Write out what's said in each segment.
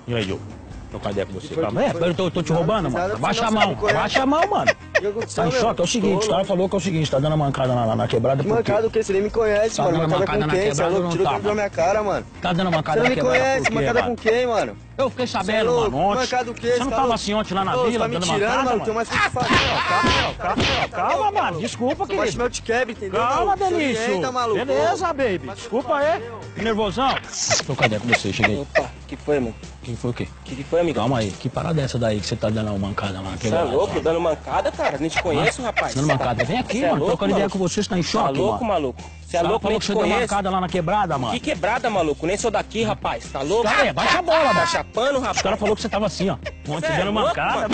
E aí, Diogo? Trocar ideia com você. Calma, eu tô te roubando, mano. Abaixa a mão, abaixa a mão, mano. Tá em choque? É o seguinte, os caras falaram que é o seguinte, tá dando uma mancada na quebrada por quê? Mancada o quê? Você nem me conhece, mano. Mancada com quem? Você é louco? Tirou tudo da minha cara, mano. Tá dando mancada na quebrada por quê, mano? Você não me conhece, mancada com quem, mano? Eu fiquei sabendo, mano, ontem. Mancada o quê? Você não tava assim ontem lá na vila, dando mancada, mano? Tem mais que te fazer. Calma, mano. Desculpa, querido. Bate meu te-quebra, entendeu? Calma, Benício. Beleza, baby. Desculpa aí. Nervosão. Trocar ideia com você, cheguei. Opa, o que foi, mano? Que foi o quê? O que foi, amigo? Calma aí. Que parada é essa daí que você tá dando uma mancada lá? Você é louco? Dando mancada, cara? Nem te conheço, rapaz. Dando mancada. Vem aqui, mano. Trocando ideia com você, você tá em choque, mano. Tá louco, maluco? Você é louco, nem te conheço. Você deu mancada lá na quebrada, mano. Que quebrada, maluco? Nem sou daqui, rapaz. Tá louco? Cara, baixa a bola, mano. Tá chapando, rapaz? Os caras falaram que você tava assim, ó. Ontem dando mancada.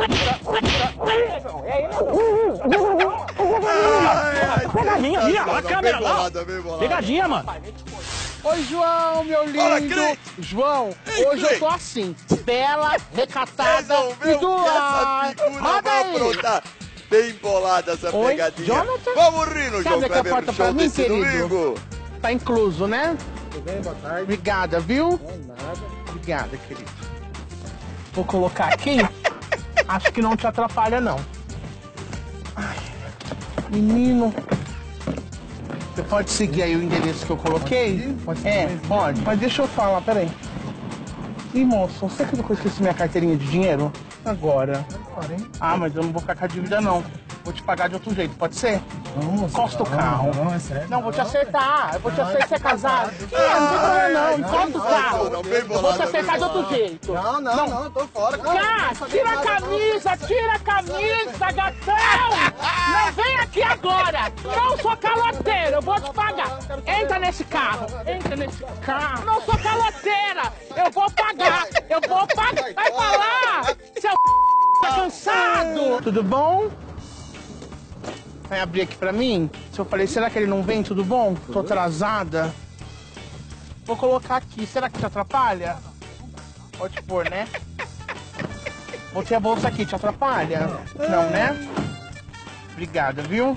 Pegadinha ali, ó. Olha a câmera lá. Pegadinha, mano. Oi, João, meu lindo. Fala, Cris. João, Ei, hoje Cris. eu tô assim, bela, recatada e do ar. Roda aí. Aprontar. Bem bolada essa Oi, pegadinha. Jonathan. Vamos rir no Quer João abrir aqui a Kleber porta no pra show mim, desse querido? domingo. Tá incluso, né? Tudo bem, boa tarde. Obrigada, viu? Não é nada. Obrigada, querido. Vou colocar aqui. Acho que não te atrapalha, não. Ai, menino. Você pode seguir aí o endereço que eu coloquei? Pode pode. Mas deixa eu falar, peraí. Ih, moço, você acredita que eu esqueci minha carteirinha de dinheiro? Agora. Ah, mas eu não vou ficar com a dívida, não. Vou te pagar de outro jeito, pode ser? Não, Encosta o carro. Não, é sério. Não, vou te acertar. Eu vou te acertar, você é casado. Não tem problema não. Encosta o carro. Não, bem Eu vou bolado, te acertar de bem outro jeito. Não, tô fora. Cá, tira a camisa, gatão! Não vem aqui agora! Não sou caloteira, eu vou te pagar. Entra nesse carro. Não sou caloteira, eu vou pagar. Vai pra lá, seu tá cansado. Tudo bom? Vai abrir aqui pra mim? Se eu falei, será que ele não vem? Tudo bom? Tô atrasada. Vou colocar aqui, será que te atrapalha? Pode pôr, né? Botei a bolsa aqui, te atrapalha? Não, né? Obrigada, viu?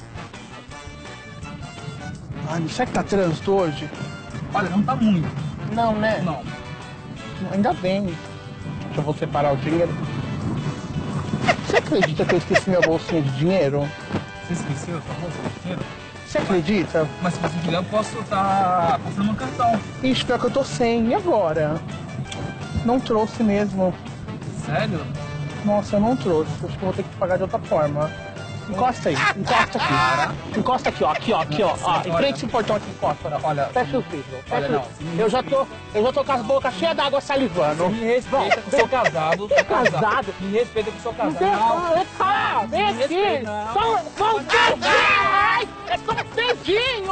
Ai, será que tá trânsito hoje? Olha, não tá muito. Não, né? Não. Ainda bem. Deixa eu vou separar o dinheiro. Você acredita que eu esqueci minha bolsinha de dinheiro? Você esqueceu sua bolsa de dinheiro? Você acredita? Mas se você quiser, eu posso estar passando um cartão. Ixi, pior que eu tô sem. E agora? Não trouxe mesmo. Sério? Nossa, eu não trouxe. Acho que eu vou ter que te pagar de outra forma. Encosta aí, encosta aqui. Encosta aqui, ó, ó. Em frente ao portão aqui, encosta. Olha, Fecha o vidro. olha, não. Eu já tô com as bocas cheias d'água salivando. Me respeita que eu sou casado. Casado? Me respeita que eu sou Não casado. tem Não. vem aqui. respeita, não. São dedinhos. Ai, é só um dedinho.